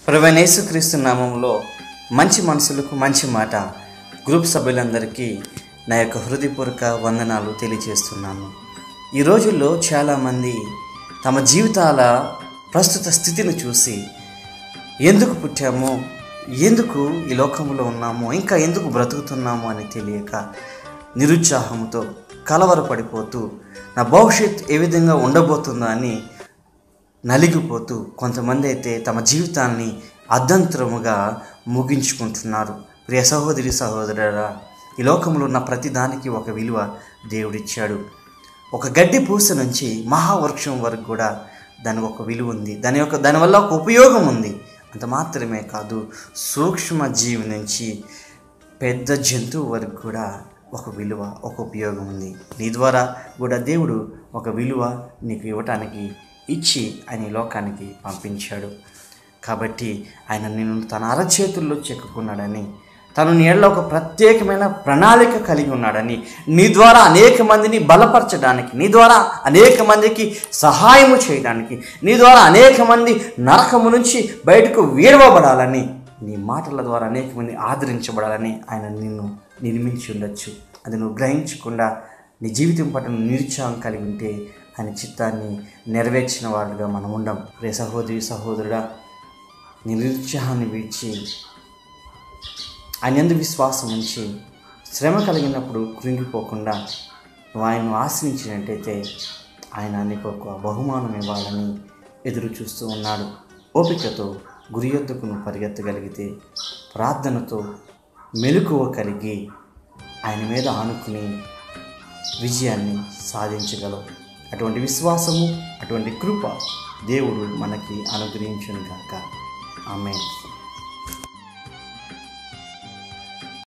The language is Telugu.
ప్రభువైన యేసుక్రీస్తు నామంలో మంచి మనసులకు మంచి మాట గ్రూప్ సభ్యులందరికీ నా యొక్క హృదయపూర్వక వందనాలు తెలియజేస్తున్నాను. ఈ రోజుల్లో చాలామంది తమ జీవితాల ప్రస్తుత స్థితిని చూసి ఎందుకు పుట్టామో, ఎందుకు ఈ లోకంలో ఉన్నామో, ఇంకా ఎందుకు బ్రతుకుతున్నామో అని తెలియక నిరుత్సాహంతో కలవరపడిపోతూ నా భవిష్యత్ ఏ విధంగా ఉండబోతుందో అని నలిగిపోతూ కొంతమంది అయితే తమ జీవితాన్ని అర్ధంతరముగా ముగించుకుంటున్నారు. ప్రియ సహోదరి సహోదరుడా, ఈ లోకంలో ఉన్న ప్రతి దానికి ఒక విలువ దేవుడిచ్చాడు. ఒక గడ్డి పూస నుంచి మహావృక్షం వరకు కూడా దానికి ఒక విలువ ఉంది. దానివల్ల ఒక ఉపయోగం ఉంది. అంత మాత్రమే కాదు, సూక్ష్మ జీవి నుంచి పెద్ద జంతువు వరకు కూడా ఒక విలువ, ఒక ఉపయోగం ఉంది. నీ ద్వారా కూడా దేవుడు ఒక విలువ నీకు ఇవ్వటానికి ఇచ్చి ఆయన ఈ లోకానికి పంపించాడు. కాబట్టి ఆయన నిన్ను తన అరచేతుల్లో చెక్కుకున్నాడని, తను నీ ఏళ్ళ ఒక ప్రత్యేకమైన ప్రణాళిక కలిగి ఉన్నాడని, నీ ద్వారా అనేక మందిని బలపరచడానికి, నీ ద్వారా అనేక మందికి సహాయము చేయడానికి, నీ ద్వారా అనేక మంది నరకము నుంచి బయటకు వీడవబడాలని, నీ మాటల ద్వారా అనేక మంది ఆదరించబడాలని ఆయన నిన్ను నిర్మించి ఉండొచ్చు. అది నువ్వు గ్రహించకుండా నీ జీవితం పట్ల నిరుత్సాహం కలిగి ఉంటే ఆయన చిత్తాన్ని నెరవేర్చిన వారుగా మనం ఉండం. రే సహోదరి సహోదరుడా, నీ నిరుత్సాహాన్ని విడిచి ఆయన యందు విశ్వాసం ఉంచి శ్రమ కలిగినప్పుడు కృంగిపోకుండా నువ్వు ఆయన్ను ఆశ్రయించినట్టయితే ఆయన నీకు ఒక బహుమానం ఇవ్వాలని ఎదురు చూస్తూ ఉన్నాడు. ఓపికతో గురి యొద్దకు నువ్వు పరిగెత్తగలిగితే, ప్రార్థనతో మెలకువ కలిగి ఆయన మీద ఆనుకుని విజయాన్ని సాధించగలవు. అటువంటి విశ్వాసము, అటువంటి కృప దేవుడు మనకి అనుగ్రహించును గాక. ఆమేన్.